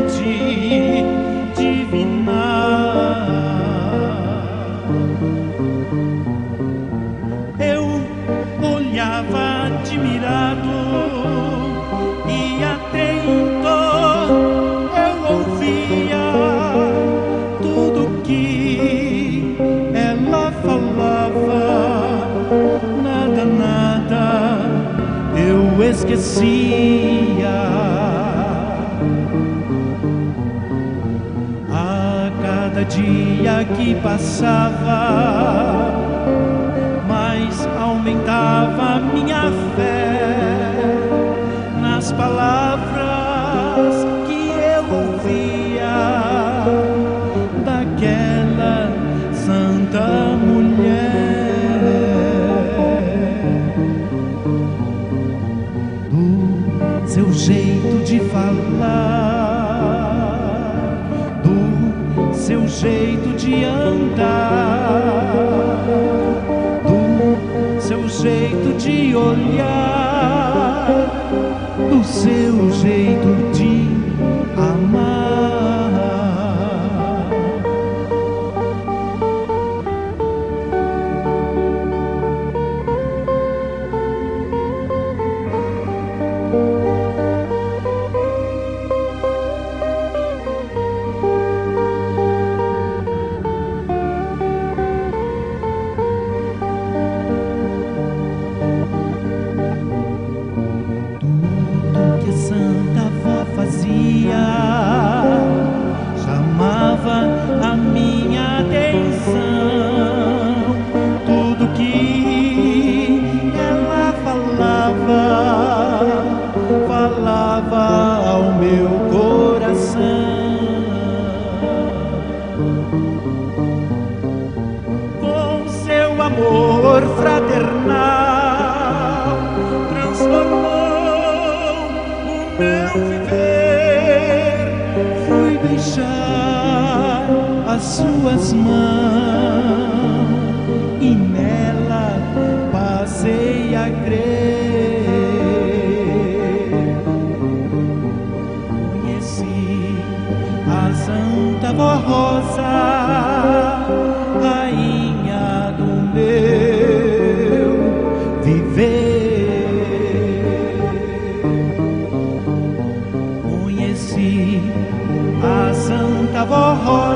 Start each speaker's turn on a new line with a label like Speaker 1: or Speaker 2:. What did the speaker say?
Speaker 1: fonte divina. Eu olhava admirado e atento eu ouvia tudo que ela falava. Nada, nada eu esquecia. A cada dia que passava, mais aumentava minha fé nas palavras que eu ouvia daquela santa mulher. Do seu jeito de falar, do seu jeito de andar, do seu jeito de olhar, do seu jeito de amar. Santa Avó fazia chamava a minha atenção. Tudo que ela falava ao meu coração. Com seu amor fraternal transformou meu viver. Fui beijar as suas mãos e nela passei a crer. Conheci a Santa Avó Rosa, rainha do meu viver. A Santa Avó Rosa,